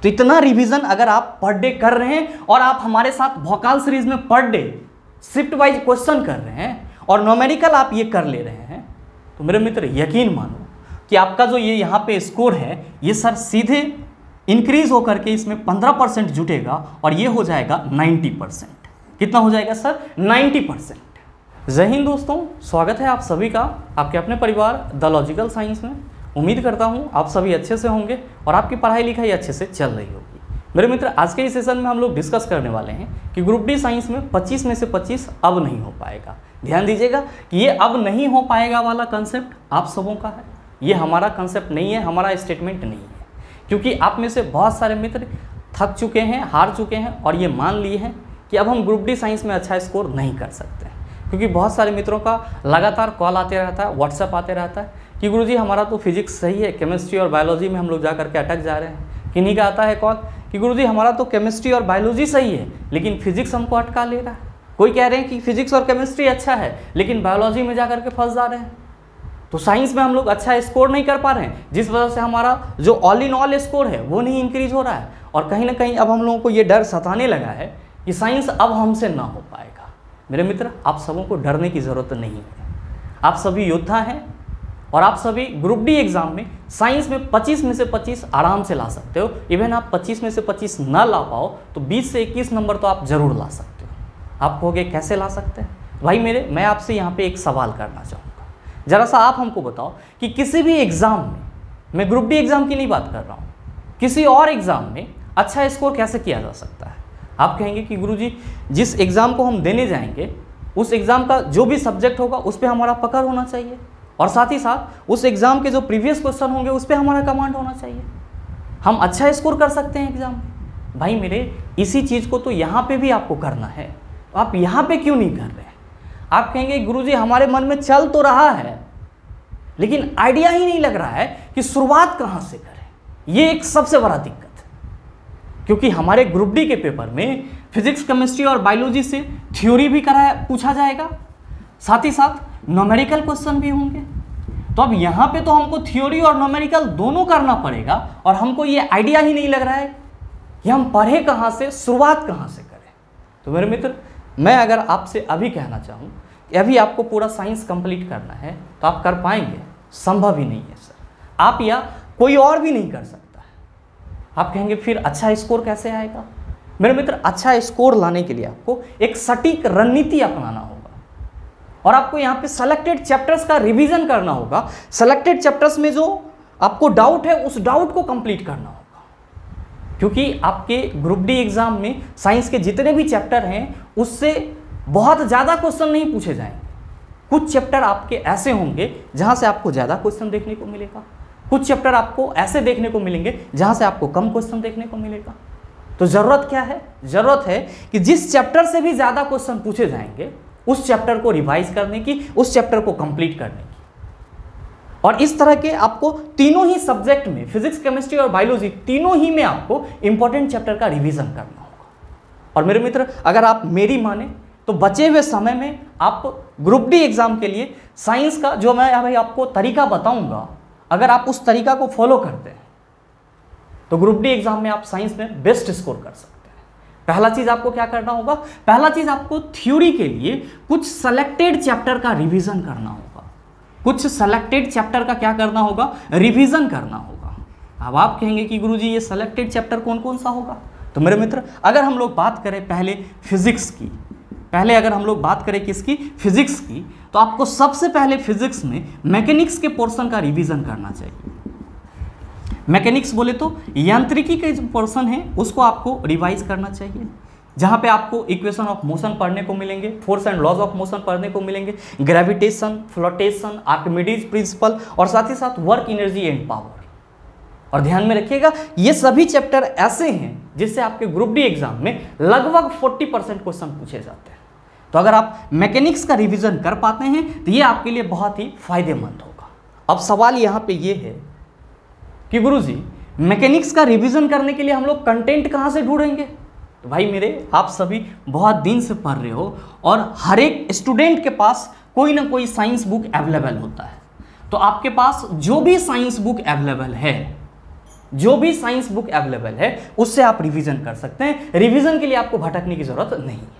तो इतना रिवीजन अगर आप पर डे कर रहे हैं और आप हमारे साथ वोकाल सीरीज में per day shift wise question कर रहे हैं और न्यूमेरिकल आप ये कर ले रहे हैं, तो मेरे मित्र यकीन मानो कि आपका जो ये यहाँ पे स्कोर है ये सर सीधे इंक्रीज होकर के इसमें 15% जुटेगा और ये हो जाएगा 90%। कितना हो जाएगा सर? 90%। जय हिंद दोस्तों, स्वागत है आप सभी का आपके अपने परिवार द लॉजिकल साइंस में। उम्मीद करता हूँ आप सभी अच्छे से होंगे और आपकी पढ़ाई लिखाई अच्छे से चल रही होगी। मेरे मित्र, आज के इस सेशन में हम लोग डिस्कस करने वाले हैं कि ग्रुप डी साइंस में 25 में से 25 अब नहीं हो पाएगा। ध्यान दीजिएगा कि ये अब नहीं हो पाएगा वाला कंसेप्ट आप सबों का है, ये हमारा कंसेप्ट नहीं है, हमारा स्टेटमेंट नहीं है। क्योंकि आप में से बहुत सारे मित्र थक चुके हैं, हार चुके हैं और ये मान लिए हैं कि अब हम ग्रुप डी साइंस में अच्छा स्कोर नहीं कर सकते। क्योंकि बहुत सारे मित्रों का लगातार कॉल आते रहता है, व्हाट्सएप आते रहता है कि गुरुजी हमारा तो फिजिक्स सही है, केमिस्ट्री और बायोलॉजी में हम लोग जा करके अटक जा रहे हैं। किन्हीं का आता है कॉल कि गुरुजी हमारा तो केमिस्ट्री और बायोलॉजी सही है लेकिन फिजिक्स हमको अटका ले रहा है। कोई कह रहे हैं कि फिजिक्स और केमिस्ट्री अच्छा है लेकिन बायोलॉजी में जा करके फंस जा रहे हैं। तो साइंस में हम लोग अच्छा स्कोर नहीं कर पा रहे हैं, जिस वजह से हमारा जो ऑल इन ऑल स्कोर है वो नहीं इंक्रीज हो रहा है। और कहीं ना कहीं अब हम लोगों को ये डर सताने लगा है कि साइंस अब हमसे ना हो पाएगा। मेरे मित्र, आप सबों को डरने की ज़रूरत नहीं है। आप सभी योद्धा हैं और आप सभी ग्रुप डी एग्जाम में साइंस में 25 में से 25 आराम से ला सकते हो। इवन आप 25 में से 25 ना ला पाओ तो 20 से 21 नंबर तो आप ज़रूर ला सकते हो। आप कहोगे कैसे ला सकते हैं? भाई मेरे, मैं आपसे यहाँ पे एक सवाल करना चाहूँगा। ज़रा सा आप हमको बताओ कि किसी भी एग्ज़ाम में, मैं ग्रुप डी एग्ज़ाम की नहीं बात कर रहा हूँ, किसी और एग्ज़ाम में अच्छा स्कोर कैसे किया जा सकता है? आप कहेंगे कि गुरुजी जिस एग्ज़ाम को हम देने जाएंगे उस एग्ज़ाम का जो भी सब्जेक्ट होगा उस पर हमारा पकड़ होना चाहिए और साथ ही साथ उस एग्ज़ाम के जो प्रीवियस क्वेश्चन होंगे उस पर हमारा कमांड होना चाहिए, हम अच्छा स्कोर कर सकते हैं एग्ज़ाम में। भाई मेरे, इसी चीज़ को तो यहाँ पे भी आपको करना है, तो आप यहाँ पे क्यों नहीं कर रहे हैं? आप कहेंगे गुरुजी हमारे मन में चल तो रहा है लेकिन आइडिया ही नहीं लग रहा है कि शुरुआत कहाँ से करें। ये एक सबसे बड़ा दिक्कत है, क्योंकि हमारे ग्रुप डी के पेपर में फिजिक्स, केमिस्ट्री और बायोलॉजी से थ्योरी भी पूछा जाएगा, साथ ही साथ न्यूमेरिकल क्वेश्चन भी होंगे। तो अब यहाँ पे तो हमको थ्योरी और न्यूमेरिकल दोनों करना पड़ेगा और हमको ये आइडिया ही नहीं लग रहा है कि हम पढ़े कहाँ से, शुरुआत कहाँ से करें। तो मेरे मित्र, मैं अगर आपसे अभी कहना चाहूँ कि अभी आपको पूरा साइंस कंप्लीट करना है तो आप कर पाएंगे? संभव ही नहीं है सर, आप या कोई और भी नहीं कर सकता है। आप कहेंगे फिर अच्छा स्कोर कैसे आएगा? मेरे मित्र, अच्छा स्कोर लाने के लिए आपको एक सटीक रणनीति अपनाना होगा और आपको यहाँ पे सेलेक्टेड चैप्टर्स का रिवीजन करना होगा। सेलेक्टेड चैप्टर्स में जो आपको डाउट है उस डाउट को कंप्लीट करना होगा, क्योंकि आपके ग्रुप डी एग्जाम में साइंस के जितने भी चैप्टर हैं उससे बहुत ज़्यादा क्वेश्चन नहीं पूछे जाएंगे। कुछ चैप्टर आपके ऐसे होंगे जहाँ से आपको ज़्यादा क्वेश्चन देखने को मिलेगा, कुछ चैप्टर आपको ऐसे देखने को मिलेंगे जहाँ से आपको कम क्वेश्चन देखने को मिलेगा। तो ज़रूरत क्या है? ज़रूरत है कि जिस चैप्टर से भी ज़्यादा क्वेश्चन पूछे जाएंगे उस चैप्टर को रिवाइज करने की, उस चैप्टर को कंप्लीट करने की। और इस तरह के आपको तीनों ही सब्जेक्ट में, फिजिक्स, केमिस्ट्री और बायोलॉजी, तीनों ही में आपको इंपॉर्टेंट चैप्टर का रिवीजन करना होगा। और मेरे मित्र, अगर आप मेरी माने तो बचे हुए समय में आप ग्रुप डी एग्जाम के लिए साइंस का जो मैं भाई आपको तरीका बताऊंगा, अगर आप उस तरीका को फॉलो करते हैं तो ग्रुप डी एग्जाम में आप साइंस में बेस्ट स्कोर कर सकते हैं। पहला चीज आपको क्या करना होगा? पहला चीज आपको थ्योरी के लिए कुछ सेलेक्टेड चैप्टर का रिवीजन करना होगा। कुछ सेलेक्टेड चैप्टर का क्या करना होगा? रिवीजन करना होगा। अब आप कहेंगे कि गुरुजी ये सेलेक्टेड चैप्टर कौन कौन सा होगा? तो मेरे मित्र, अगर हम लोग बात करें पहले फिजिक्स की, अगर हम लोग बात करें किसकी? फिजिक्स की, तो आपको सबसे पहले फिजिक्स में मैकेनिक्स के पोर्शन का रिवीजन करना चाहिए। मैकेनिक्स बोले तो यांत्रिकी के जो पोर्शन है उसको आपको रिवाइज करना चाहिए, जहाँ पे आपको इक्वेशन ऑफ मोशन पढ़ने को मिलेंगे, force and laws of motion पढ़ने को मिलेंगे, ग्रेविटेशन, फ्लोटेशन, आर्किमिडीज प्रिंसिपल और साथ ही साथ वर्क, एनर्जी एंड पावर। और ध्यान में रखिएगा ये सभी चैप्टर ऐसे हैं जिससे आपके ग्रुप डी एग्जाम में लगभग 40% क्वेश्चन पूछे जाते हैं। तो अगर आप मैकेनिक्स का रिवीजन कर पाते हैं तो ये आपके लिए बहुत ही फायदेमंद होगा। अब सवाल यहाँ पे ये है कि गुरुजी मैकेनिक्स का रिवीजन करने के लिए हम लोग कंटेंट कहाँ से ढूंढेंगे? तो भाई मेरे, आप सभी बहुत दिन से पढ़ रहे हो और हर एक स्टूडेंट के पास कोई ना कोई साइंस बुक अवेलेबल होता है। तो आपके पास जो भी साइंस बुक अवेलेबल है जो भी साइंस बुक अवेलेबल है उससे आप रिवीजन कर सकते हैं। रिवीजन के लिए आपको भटकने की जरूरत नहीं है।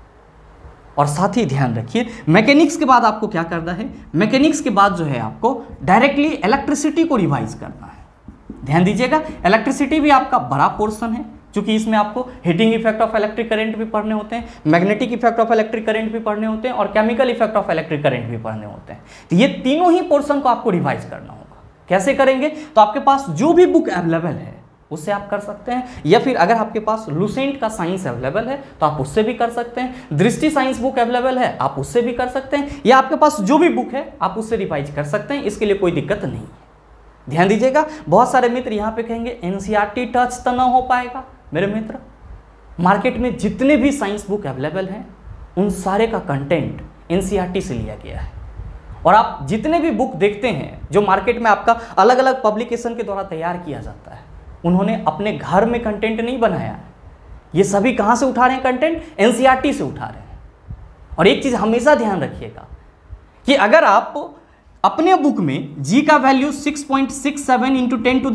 और साथ ही ध्यान रखिए, मैकेनिक्स के बाद आपको क्या करना है, मैकेनिक्स के बाद जो है आपको डायरेक्टली इलेक्ट्रिसिटी को रिवाइज करना है। ध्यान दीजिएगा, इलेक्ट्रिसिटी भी आपका बड़ा पोर्शन है, क्योंकि इसमें आपको heating effect of electric current भी पढ़ने होते हैं, magnetic effect of electric current भी पढ़ने होते हैं और chemical effect of electric current भी पढ़ने होते हैं। तो ये तीनों ही पोर्शन को आपको रिवाइज करना होगा। कैसे करेंगे, तो आपके पास जो भी बुक अवेलेबल है उससे आप कर सकते हैं, या फिर अगर आपके पास लुसेंट का साइंस अवेलेबल है तो आप उससे भी कर सकते हैं, दृष्टि साइंस बुक अवेलेबल है आप उससे भी कर सकते हैं, या आपके पास जो भी बुक है आप उससे रिवाइज कर सकते हैं। इसके लिए कोई दिक्कत नहीं है। ध्यान दीजिएगा, बहुत सारे मित्र यहाँ पे कहेंगे एनसीईआरटी टच तो ना हो पाएगा। मेरे मित्र, मार्केट में जितने भी साइंस बुक अवेलेबल हैं उन सारे का कंटेंट एनसीईआरटी से लिया गया है। और आप जितने भी बुक देखते हैं जो मार्केट में आपका अलग अलग पब्लिकेशन के द्वारा तैयार किया जाता है, उन्होंने अपने घर में कंटेंट नहीं बनाया है। ये सभी कहाँ से उठा रहे हैं कंटेंट, एनसीईआरटी से उठा रहे हैं। और एक चीज़ हमेशा ध्यान रखिएगा कि अगर आप अपने बुक में जी का value 6.67 into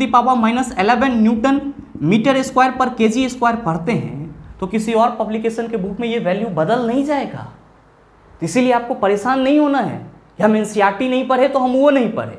10⁻⁻11 newton metre square पर केजी स्क्वायर पढ़ते हैं तो किसी और पब्लिकेशन के बुक में ये वैल्यू बदल नहीं जाएगा। तो इसीलिए आपको परेशान नहीं होना है कि हम एनसीईआरटी नहीं पढ़े तो हम वो नहीं पढ़े।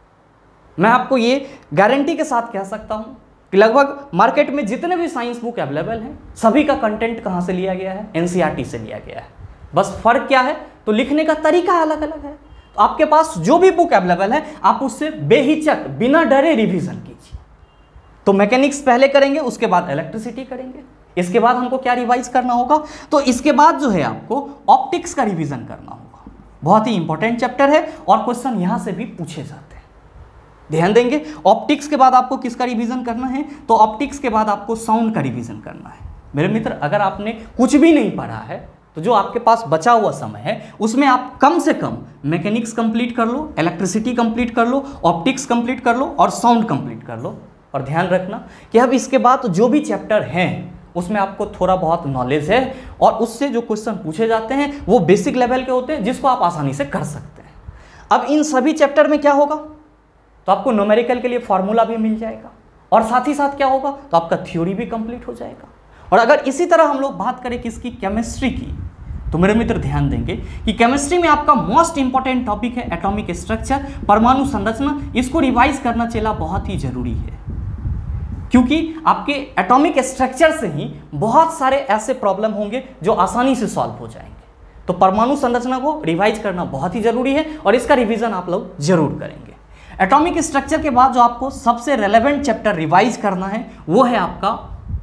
मैं आपको ये गारंटी के साथ कह सकता हूँ कि लगभग मार्केट में जितने भी साइंस बुक अवेलेबल हैं सभी का कंटेंट कहाँ से लिया गया है, एनसीईआरटी से लिया गया है। बस फर्क क्या है, तो लिखने का तरीका अलग अलग है। तो आपके पास जो भी बुक अवेलेबल है आप उससे बेहिचक बिना डरे रिवीजन कीजिए। तो मैकेनिक्स पहले करेंगे, उसके बाद इलेक्ट्रिसिटी करेंगे, इसके बाद हमको क्या रिवाइज करना होगा, तो इसके बाद जो है आपको ऑप्टिक्स का रिवीजन करना होगा। बहुत ही इंपॉर्टेंट चैप्टर है और क्वेश्चन यहां से भी पूछे जाते हैं। ध्यान देंगे, ऑप्टिक्स के बाद आपको किसका रिवीजन करना है, तो ऑप्टिक्स के बाद आपको साउंड का रिवीजन करना है। मेरे मित्र, अगर आपने कुछ भी नहीं पढ़ा है तो जो आपके पास बचा हुआ समय है उसमें आप कम से कम मैकेनिक्स कंप्लीट कर लो, इलेक्ट्रिसिटी कंप्लीट कर लो, ऑप्टिक्स कंप्लीट कर लो और साउंड कंप्लीट कर लो। और ध्यान रखना कि अब इसके बाद जो भी चैप्टर हैं उसमें आपको थोड़ा बहुत नॉलेज है और उससे जो क्वेश्चन पूछे जाते हैं वो बेसिक लेवल के होते हैं जिसको आप आसानी से कर सकते हैं। अब इन सभी चैप्टर में क्या होगा, तो आपको न्यूमेरिकल के लिए फॉर्मूला भी मिल जाएगा और साथ ही साथ क्या होगा, तो आपका थ्योरी भी कंप्लीट हो जाएगा। और अगर इसी तरह हम लोग बात करें किसकी, केमिस्ट्री की, तो मेरे मित्र ध्यान देंगे कि केमिस्ट्री में आपका मोस्ट इंपॉर्टेंट टॉपिक है एटॉमिक स्ट्रक्चर, परमाणु संरचना। इसको रिवाइज करना चला बहुत ही जरूरी है, क्योंकि आपके एटॉमिक स्ट्रक्चर से ही बहुत सारे ऐसे प्रॉब्लम होंगे जो आसानी से सॉल्व हो जाएंगे। तो परमाणु संरचना को रिवाइज करना बहुत ही जरूरी है और इसका रिवीजन आप लोग जरूर करेंगे। एटॉमिक स्ट्रक्चर के बाद जो आपको सबसे रेलेवेंट चैप्टर रिवाइज करना है वो है आपका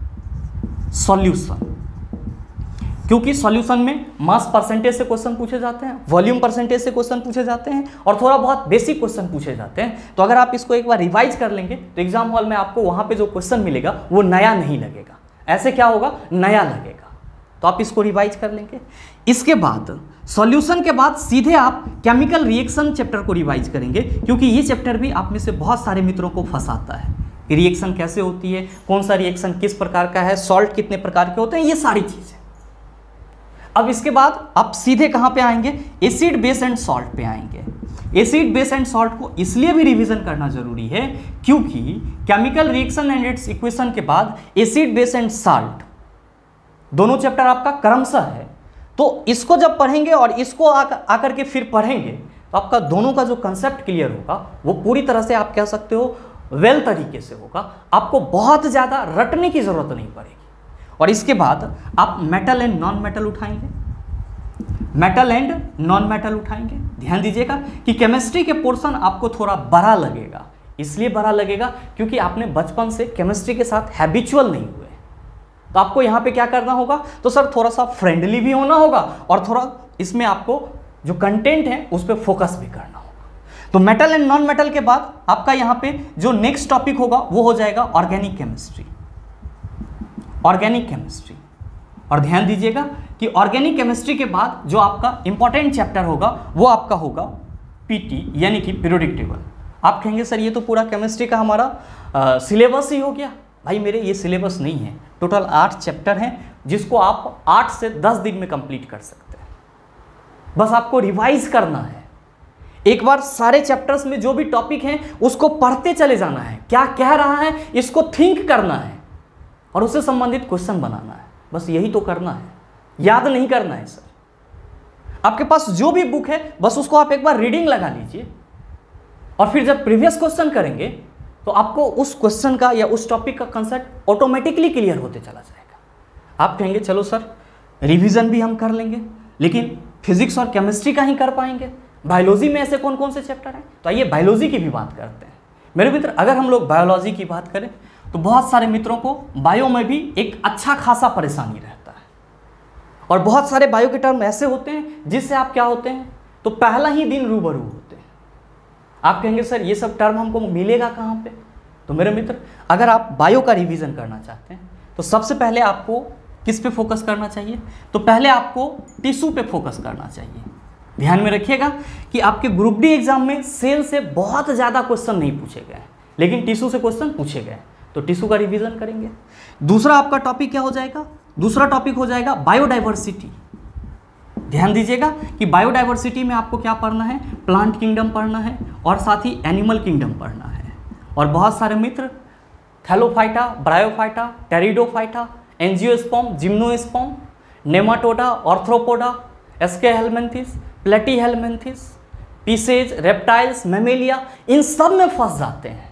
सॉल्यूशन, क्योंकि सॉल्यूशन में मास परसेंटेज से क्वेश्चन पूछे जाते हैं, वॉल्यूम परसेंटेज से क्वेश्चन पूछे जाते हैं और थोड़ा बहुत बेसिक क्वेश्चन पूछे जाते हैं। तो अगर आप इसको एक बार रिवाइज कर लेंगे तो एग्जाम हॉल में आपको वहां पे जो क्वेश्चन मिलेगा वो नया नहीं लगेगा, ऐसे क्या होगा, नया लगेगा। तो आप इसको रिवाइज कर लेंगे। इसके बाद सॉल्यूशन के बाद सीधे आप केमिकल रिएक्शन चैप्टर को रिवाइज करेंगे, क्योंकि ये चैप्टर भी आप में से बहुत सारे मित्रों को फंसाता है। रिएक्शन कैसे होती है, कौन सा रिएक्शन किस प्रकार का है, सॉल्ट कितने प्रकार के होते हैं, ये सारी चीजें। अब इसके बाद आप सीधे कहां पे आएंगे, एसिड बेस एंड सॉल्ट पे आएंगे। एसिड बेस एंड सॉल्ट को इसलिए भी रिवीजन करना जरूरी है क्योंकि chemical reaction and its equation के बाद एसिड बेस एंड सॉल्ट दोनों चैप्टर आपका क्रमशः है। तो इसको जब पढ़ेंगे और इसको आकर के फिर पढ़ेंगे तो आपका दोनों का जो कंसेप्ट क्लियर होगा वो पूरी तरह से आप कह सकते हो वेल तरीके से होगा। आपको बहुत ज़्यादा रटने की ज़रूरत नहीं पड़ेगी। और इसके बाद आप मेटल एंड नॉन मेटल उठाएंगे, मेटल एंड नॉन मेटल उठाएंगे। ध्यान दीजिएगा कि केमिस्ट्री के पोर्शन आपको थोड़ा बड़ा लगेगा, इसलिए बड़ा लगेगा क्योंकि आपने बचपन से केमिस्ट्री के साथ हैबिचुअल नहीं हुए। तो आपको यहाँ पे क्या करना होगा, तो सर थोड़ा सा फ्रेंडली भी होना होगा और थोड़ा इसमें आपको जो कंटेंट है उस पर फोकस भी करना होगा। तो मेटल एंड नॉन मेटल के बाद आपका यहाँ पे जो नेक्स्ट टॉपिक होगा वो हो जाएगा ऑर्गेनिक केमिस्ट्री। ऑर्गेनिक केमिस्ट्री, और ध्यान दीजिएगा कि ऑर्गेनिक केमिस्ट्री के बाद जो आपका इंपॉर्टेंट चैप्टर होगा वो आपका होगा पीटी यानी कि पीरियोडिक टेबल। आप कहेंगे सर ये तो पूरा केमिस्ट्री का हमारा सिलेबस ही हो गया। भाई मेरे ये सिलेबस नहीं है, टोटल 8 चैप्टर हैं जिसको आप 8 से 10 दिन में कंप्लीट कर सकते हैं। बस आपको रिवाइज करना है। एक बार सारे चैप्टर्स में जो भी टॉपिक हैं उसको पढ़ते चले जाना है, क्या कह रहा है इसको थिंक करना है और उससे संबंधित क्वेश्चन बनाना है। बस यही तो करना है, याद नहीं करना है सर। आपके पास जो भी बुक है बस उसको आप एक बार रीडिंग लगा लीजिए और फिर जब प्रीवियस क्वेश्चन करेंगे तो आपको उस क्वेश्चन का या उस टॉपिक का कंसेप्ट ऑटोमेटिकली क्लियर होते चला जाएगा। आप कहेंगे चलो सर रिवीजन भी हम कर लेंगे, लेकिन फिजिक्स और केमिस्ट्री का ही कर पाएंगे, बायोलॉजी में ऐसे कौन कौन से चैप्टर हैं? तो आइए बायोलॉजी की भी बात करते हैं। मेरे मित्र, अगर हम लोग बायोलॉजी की बात करें तो बहुत सारे मित्रों को बायो में भी एक अच्छा खासा परेशानी रहता है और बहुत सारे बायो के टर्म ऐसे होते हैं जिससे आप क्या होते हैं तो पहला ही दिन रूबरू होते हैं। आप कहेंगे सर ये सब टर्म हमको मिलेगा कहाँ पे? तो मेरे मित्र, अगर आप बायो का रिवीजन करना चाहते हैं तो सबसे पहले आपको किस पे फोकस करना चाहिए? तो पहले आपको टिश्यू पे फोकस करना चाहिए। ध्यान में रखिएगा कि आपके ग्रुप डी एग्जाम में सेल से बहुत ज़्यादा क्वेश्चन नहीं पूछे गए, लेकिन टिश्यू से क्वेश्चन पूछे गए, तो टिश्यू का रिवीजन करेंगे। दूसरा आपका टॉपिक क्या हो जाएगा? दूसरा टॉपिक हो जाएगा बायोडाइवर्सिटी। ध्यान दीजिएगा कि बायोडाइवर्सिटी में आपको क्या पढ़ना है? प्लांट किंगडम पढ़ना है और साथ ही एनिमल किंगडम पढ़ना है। और बहुत सारे मित्र thallophyta, bryophyta, pteridophyta, angiosperm, gymnosperm, nematoda, arthropoda, aschelminthes, platyhelminthes, pisces, reptiles, mammalia, इन सब में फंस जाते हैं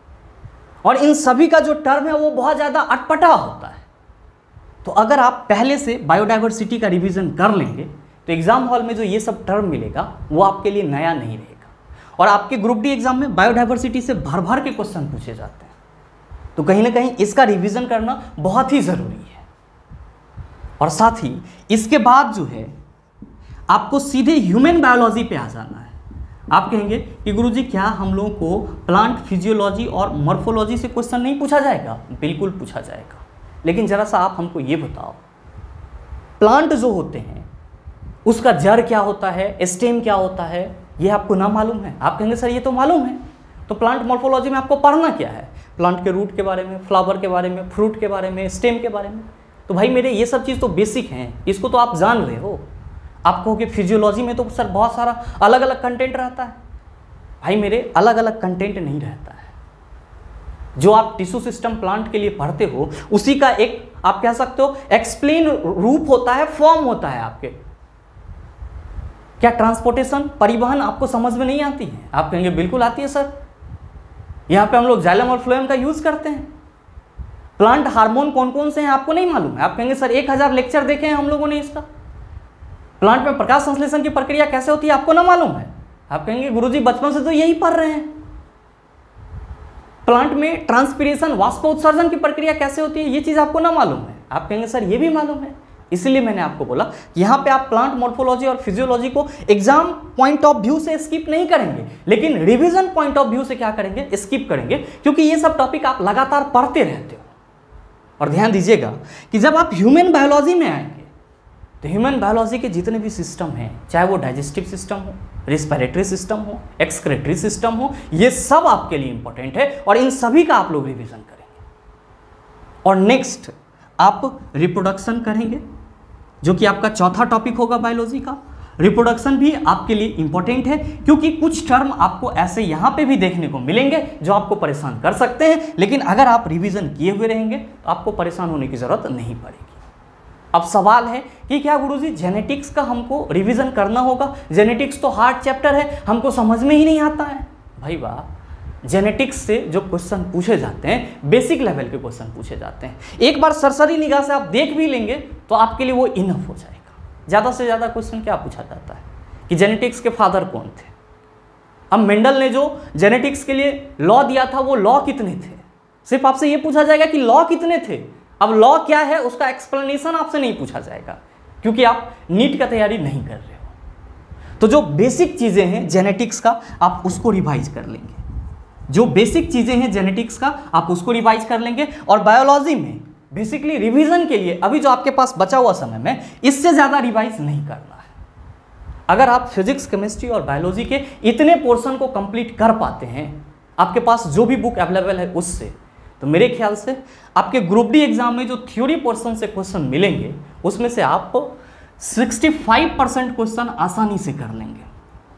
और इन सभी का जो टर्म है वो बहुत ज़्यादा अटपटा होता है। तो अगर आप पहले से बायोडाइवर्सिटी का रिवीजन कर लेंगे तो एग्जाम हॉल में जो ये सब टर्म मिलेगा वो आपके लिए नया नहीं रहेगा। और आपके ग्रुप डी एग्जाम में बायोडाइवर्सिटी से भर भर के क्वेश्चन पूछे जाते हैं, तो कहीं ना कहीं इसका रिवीजन करना बहुत ही ज़रूरी है। और साथ ही इसके बाद जो है आपको सीधे ह्यूमन बायोलॉजी पे आ जाना है। आप कहेंगे कि गुरुजी क्या हम लोगों को प्लांट फिजियोलॉजी और मॉर्फोलॉजी से क्वेश्चन नहीं पूछा जाएगा? बिल्कुल पूछा जाएगा, लेकिन ज़रा सा आप हमको ये बताओ, प्लांट जो होते हैं उसका जड़ क्या होता है, स्टेम क्या होता है, ये आपको ना मालूम है? आप कहेंगे सर ये तो मालूम है। तो प्लांट मॉर्फोलॉजी में आपको पढ़ना क्या है? प्लांट के रूट के बारे में, फ्लावर के बारे में, फ्रूट के बारे में, स्टेम के बारे में। तो भाई मेरे ये सब चीज़ तो बेसिक हैं, इसको तो आप जान रहे हो। आप कहो कि फिजियोलॉजी में तो सर बहुत सारा अलग अलग कंटेंट रहता है। भाई मेरे अलग अलग कंटेंट नहीं रहता है। जो आप टिश्यू सिस्टम प्लांट के लिए पढ़ते हो उसी का एक आप कह सकते हो एक्सप्लेन रूप होता है, फॉर्म होता है आपके। क्या ट्रांसपोर्टेशन, परिवहन आपको समझ में नहीं आती है? आप कहेंगे बिल्कुल आती है सर। यहाँ पे हम लोग जाइलम और फ्लोएम का यूज करते हैं। प्लांट हार्मोन कौन कौन से हैं आपको नहीं मालूम है? आप कहेंगे सर 1000 लेक्चर देखे हैं हम लोगों ने इसका। प्लांट में प्रकाश संश्लेषण की प्रक्रिया कैसे होती है आपको ना मालूम है? आप कहेंगे गुरुजी बचपन से तो यही पढ़ रहे हैं। प्लांट में ट्रांसपीरेशन, वाष्पोत्सर्जन की प्रक्रिया कैसे होती है ये चीज आपको ना मालूम है? आप कहेंगे सर ये भी मालूम है। इसलिए मैंने आपको बोला यहाँ पे आप प्लांट मॉर्फोलॉजी और फिजियोलॉजी को एग्जाम पॉइंट ऑफ व्यू से स्किप नहीं करेंगे, लेकिन रिवीजन पॉइंट ऑफ व्यू से क्या करेंगे? स्किप करेंगे, क्योंकि ये सब टॉपिक आप लगातार पढ़ते रहते हो। और ध्यान दीजिएगा कि जब आप ह्यूमन बायोलॉजी में आएंगे तो ह्यूमन बायोलॉजी के जितने भी सिस्टम हैं, चाहे वो डाइजेस्टिव सिस्टम हो, रिस्पिरेटरी सिस्टम हो, एक्सक्रेटरी सिस्टम हो, ये सब आपके लिए इंपॉर्टेंट है और इन सभी का आप लोग रिवीजन करेंगे। और नेक्स्ट आप रिप्रोडक्शन करेंगे, जो कि आपका चौथा टॉपिक होगा बायोलॉजी का। रिप्रोडक्शन भी आपके लिए इंपॉर्टेंट है, क्योंकि कुछ टर्म आपको ऐसे यहाँ पे भी देखने को मिलेंगे जो आपको परेशान कर सकते हैं, लेकिन अगर आप रिवीजन किए हुए रहेंगे तो आपको परेशान होने की ज़रूरत नहीं पड़ेगी। अब सवाल है कि क्या गुरुजी जेनेटिक्स का हमको रिवीजन करना होगा? जेनेटिक्स तो हार्ड चैप्टर है, हमको समझ में ही नहीं आता है। भाई वाह, जेनेटिक्स से जो क्वेश्चन पूछे जाते हैं बेसिक लेवल के क्वेश्चन पूछे जाते हैं। एक बार सरसरी निगाह से आप देख भी लेंगे तो आपके लिए वो इनफ हो जाएगा। ज़्यादा से ज़्यादा क्वेश्चन क्या पूछा जाता है कि जेनेटिक्स के फादर कौन थे। अब मेंडल ने जो जेनेटिक्स के लिए लॉ दिया था वो लॉ कितने थे? सिर्फ आपसे ये पूछा जाएगा कि लॉ कितने थे। अब लॉ क्या है उसका एक्सप्लेनेशन आपसे नहीं पूछा जाएगा, क्योंकि आप नीट का तैयारी नहीं कर रहे हो। तो जो बेसिक चीज़ें हैं जेनेटिक्स का आप उसको रिवाइज कर लेंगे। जो बेसिक चीज़ें हैं जेनेटिक्स का आप उसको रिवाइज कर लेंगे। और बायोलॉजी में बेसिकली रिवीजन के लिए अभी जो आपके पास बचा हुआ समय में इससे ज़्यादा रिवाइज नहीं करना है। अगर आप फिजिक्स, केमिस्ट्री और बायोलॉजी के इतने पोर्शन को कंप्लीट कर पाते हैं आपके पास जो भी बुक अवेलेबल है उससे, तो मेरे ख्याल से आपके ग्रुप डी एग्जाम में जो थ्योरी पोर्शन से क्वेश्चन मिलेंगे उसमें से आप 65% क्वेश्चन आसानी से कर लेंगे।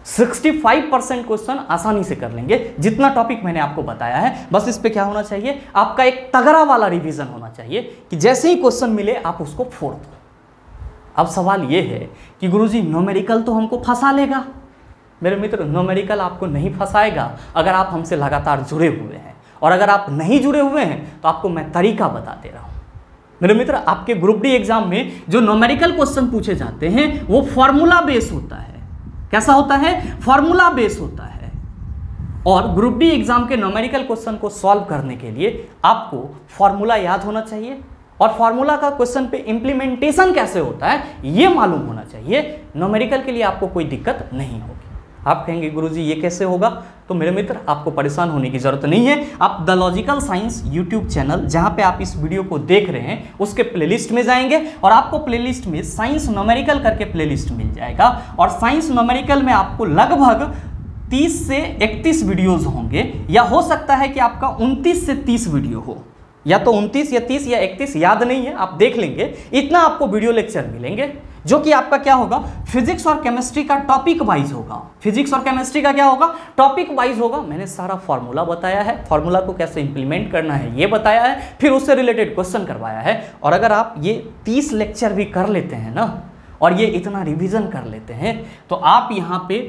65% क्वेश्चन आसानी से कर लेंगे, जितना टॉपिक मैंने आपको बताया है। बस इस पे क्या होना चाहिए, आपका एक तगड़ा वाला रिवीजन होना चाहिए कि जैसे ही क्वेश्चन मिले आप उसको फोड़ दो। अब सवाल ये है कि गुरुजी न्यूमेरिकल तो हमको फंसा लेगा। मेरे मित्र, न्यूमेरिकल आपको नहीं फंसाएगा अगर आप हमसे लगातार जुड़े हुए हैं, और अगर आप नहीं जुड़े हुए हैं तो आपको मैं तरीका बता दे रहा हूँ। मेरे मित्र, आपके ग्रुप डी एग्जाम में जो न्यूमेरिकल क्वेश्चन पूछे जाते हैं वो फॉर्मूला बेस होता है। कैसा होता है? फॉर्मूला बेस होता है। और ग्रुप डी एग्जाम के न्यूमेरिकल क्वेश्चन को सॉल्व करने के लिए आपको फॉर्मूला याद होना चाहिए, और फॉर्मूला का क्वेश्चन पे इंप्लीमेंटेशन कैसे होता है ये मालूम होना चाहिए। न्यूमेरिकल के लिए आपको कोई दिक्कत नहीं होगी। आप कहेंगे गुरुजी ये कैसे होगा? तो मेरे मित्र, आपको परेशान होने की जरूरत नहीं है। आप the logical science YouTube channel, जहां पे आप इस वीडियो को देख रहे हैं, उसके प्लेलिस्ट में जाएंगे और आपको प्लेलिस्ट में साइंस न्यूमेरिकल करके प्लेलिस्ट मिल जाएगा। और साइंस न्यूमेरिकल में आपको लगभग 30 से 31 वीडियोज होंगे, या हो सकता है कि आपका 29 से 30 वीडियो हो, या तो 29 या 30 या 31, याद नहीं है, आप देख लेंगे। इतना आपको वीडियो लेक्चर मिलेंगे जो कि आपका क्या होगा, फिजिक्स और केमिस्ट्री का टॉपिक वाइज होगा। फिजिक्स और केमिस्ट्री का क्या होगा, टॉपिक वाइज होगा। मैंने सारा फॉर्मूला बताया है, फॉर्मूला को कैसे इंप्लीमेंट करना है ये बताया है, फिर उससे रिलेटेड क्वेश्चन करवाया है। और अगर आप ये 30 लेक्चर भी कर लेते हैं ना, और ये इतना रिवीजन कर लेते हैं, तो आप यहाँ पे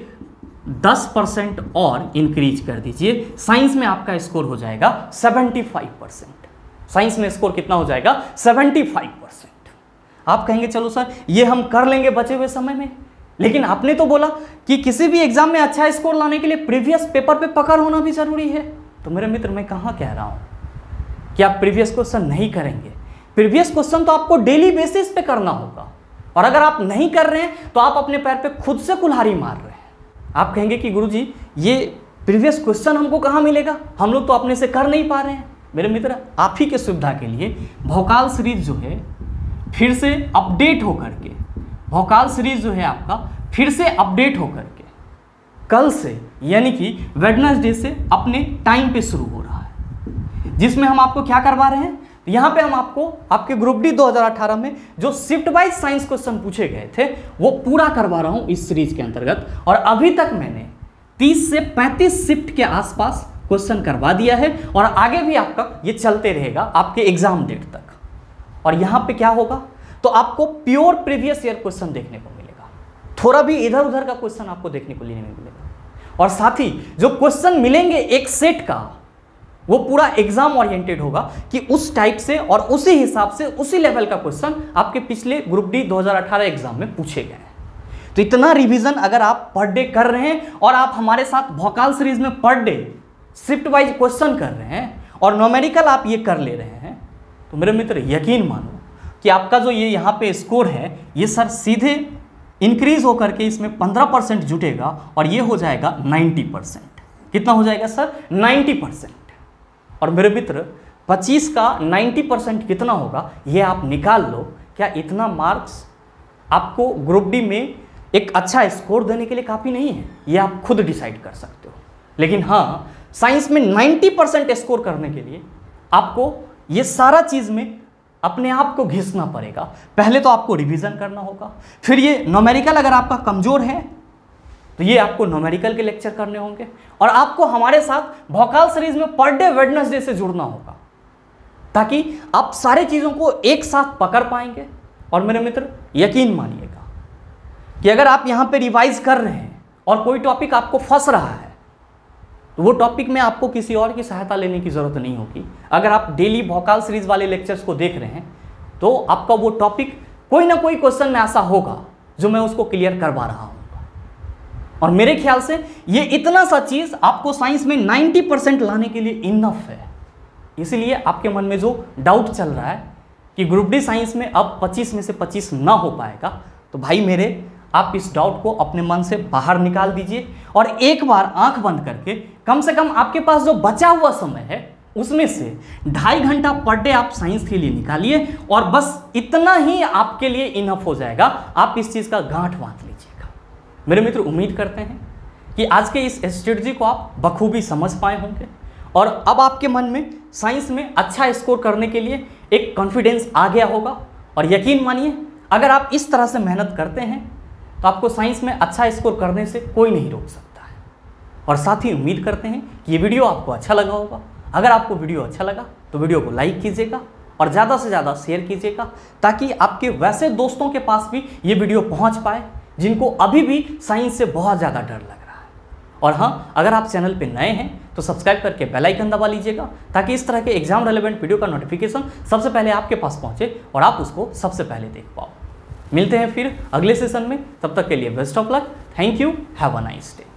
10% और इंक्रीज कर दीजिए। साइंस में आपका स्कोर हो जाएगा 75%। साइंस में स्कोर कितना हो जाएगा? 75%। आप कहेंगे चलो सर ये हम कर लेंगे बचे हुए समय में, लेकिन आपने तो बोला कि किसी भी एग्जाम में अच्छा स्कोर लाने के लिए प्रीवियस पेपर पे पकड़ होना भी जरूरी है। तो मेरे मित्र, मैं कहाँ कह रहा हूँ कि आप प्रीवियस क्वेश्चन नहीं करेंगे। प्रीवियस क्वेश्चन तो आपको डेली बेसिस पे करना होगा, और अगर आप नहीं कर रहे हैं तो आप अपने पैर पे खुद से कुल्हाड़ी मार रहे हैं। आप कहेंगे कि गुरुजी ये प्रीवियस क्वेश्चन हमको कहाँ मिलेगा, हम लोग तो अपने से कर नहीं पा रहे हैं। मेरे मित्र, आप ही के सुविधा के लिए भोकाल सीरीज जो है फिर से अपडेट होकर के, भोकाल सीरीज जो है आपका फिर से अपडेट होकर के कल से यानी कि वेडनेसडे से अपने टाइम पे शुरू हो रहा है, जिसमें हम आपको क्या करवा रहे हैं, यहाँ पे हम आपको आपके ग्रुप डी 2018 में जो शिफ्ट वाइज साइंस क्वेश्चन पूछे गए थे वो पूरा करवा रहा हूँ इस सीरीज के अंतर्गत। और अभी तक मैंने 30 से 35 शिफ्ट के आसपास क्वेश्चन करवा दिया है, और आगे भी आपका ये चलते रहेगा आपके एग्जाम डेट तक। और यहाँ पे क्या होगा, तो आपको प्योर प्रीवियस ईयर क्वेश्चन देखने को मिलेगा, थोड़ा भी इधर उधर का क्वेश्चन आपको देखने को नहीं मिलेगा। और साथ ही जो क्वेश्चन मिलेंगे एक सेट का, वो पूरा एग्जाम ओरिएंटेड होगा कि उस टाइप से और उसी हिसाब से उसी लेवल का क्वेश्चन आपके पिछले ग्रुप डी 2018 एग्जाम में पूछे गए हैं। तो इतना रिवीजन अगर आप पर डे कर रहे हैं, और आप हमारे साथ भोकाल सीरीज में per day shift wise question कर रहे हैं, और न्यूमेरिकल आप ये कर ले रहे हैं, तो मेरे मित्र यकीन मानो कि आपका जो ये यहाँ पे स्कोर है ये सर सीधे इंक्रीज होकर के इसमें 15% जुटेगा, और ये हो जाएगा 90%। कितना हो जाएगा सर? 90%। और मेरे मित्र 25 का 90% कितना होगा ये आप निकाल लो। क्या इतना मार्क्स आपको ग्रुप डी में एक अच्छा स्कोर देने के लिए काफ़ी नहीं है? ये आप खुद डिसाइड कर सकते हो। लेकिन हाँ, साइंस में 90% स्कोर करने के लिए आपको ये सारा चीज़ में अपने आप को घिसना पड़ेगा। पहले तो आपको रिवीजन करना होगा, फिर ये न्यूमेरिकल अगर आपका कमज़ोर है तो ये आपको न्यूमेरिकल के लेक्चर करने होंगे, और आपको हमारे साथ भोकाल सीरीज में पर डे वेडनेसडे से जुड़ना होगा, ताकि आप सारे चीज़ों को एक साथ पकड़ पाएंगे। और मेरे मित्र यकीन मानिएगा कि अगर आप यहाँ पे रिवाइज कर रहे हैं और कोई टॉपिक आपको फंस रहा है, तो वो टॉपिक में आपको किसी और की सहायता लेने की ज़रूरत नहीं होगी। अगर आप डेली भोकाल सीरीज वाले लेक्चर्स को देख रहे हैं तो आपका वो टॉपिक कोई ना कोई क्वेश्चन में ऐसा होगा जो मैं उसको क्लियर करवा रहा हूँ। और मेरे ख्याल से ये इतना सा चीज़ आपको साइंस में 90% लाने के लिए इनफ है। इसीलिए आपके मन में जो डाउट चल रहा है कि ग्रुप डी साइंस में अब 25 में से 25 ना हो पाएगा, तो भाई मेरे, आप इस डाउट को अपने मन से बाहर निकाल दीजिए, और एक बार आंख बंद करके कम से कम आपके पास जो बचा हुआ समय है उसमें से 2.5 घंटा पर डे आप साइंस के लिए निकालिए, और बस इतना ही आपके लिए इनफ हो जाएगा। आप इस चीज़ का गांठ बांध लीजिएगा। मेरे मित्र, उम्मीद करते हैं कि आज के इस स्ट्रेटजी को आप बखूबी समझ पाए होंगे, और अब आपके मन में साइंस में अच्छा स्कोर करने के लिए एक कॉन्फिडेंस आ गया होगा। और यकीन मानिए, अगर आप इस तरह से मेहनत करते हैं तो आपको साइंस में अच्छा स्कोर करने से कोई नहीं रोक सकता है। और साथ ही उम्मीद करते हैं कि ये वीडियो आपको अच्छा लगा होगा। अगर आपको वीडियो अच्छा लगा तो वीडियो को लाइक कीजिएगा और ज़्यादा से ज़्यादा शेयर कीजिएगा, ताकि आपके वैसे दोस्तों के पास भी ये वीडियो पहुंच पाए जिनको अभी भी साइंस से बहुत ज़्यादा डर लग रहा है। और हाँ, अगर आप चैनल पे नए हैं तो सब्सक्राइब करके बेल आइकन दबा लीजिएगा, ताकि इस तरह के एग्जाम रेलेवेंट वीडियो का नोटिफिकेशन सबसे पहले आपके पास पहुंचे और आप उसको सबसे पहले देख पाओ। मिलते हैं फिर अगले सेशन में, तब तक के लिए best of luck. Thank you, have a nice day.